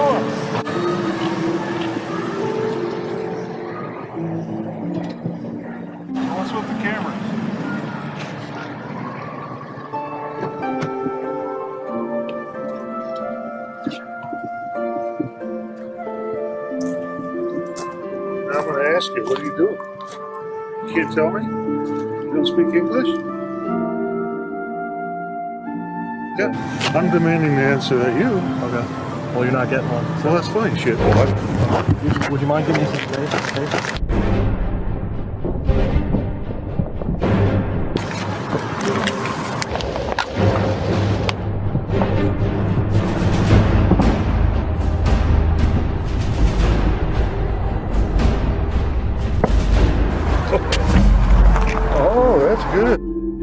What's with the cameras? I'm going to ask you, what are you doing? You can't tell me? You don't speak English? Yeah, I'm demanding the answer that you. Okay. Well, you're not getting one. So. Well, that's fine, shit. Would you mind giving me some space? Oh, that's good.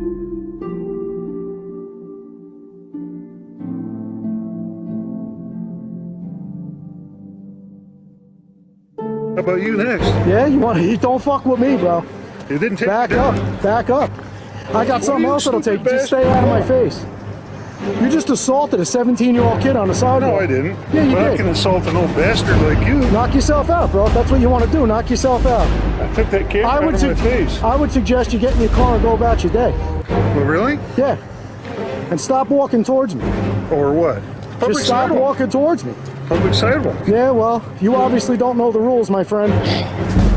How about you next? Yeah, you don't fuck with me, bro. You didn't take Back me down. up, back up. I got something you else that'll take. stupid Just stay out of my face. You just assaulted a 17-year-old kid on the sidewalk. No, I didn't. Yeah, you but did. I can insult an old bastard like you. Knock yourself out, bro. If that's what you want to do, knock yourself out. I took that camera out of my face. I would suggest you get in your car and go about your day. Well, really? Yeah. And stop walking towards me. Or what? Public Just stop sidewalk. walking towards me. Public sidewalk. Yeah, well, you obviously don't know the rules, my friend.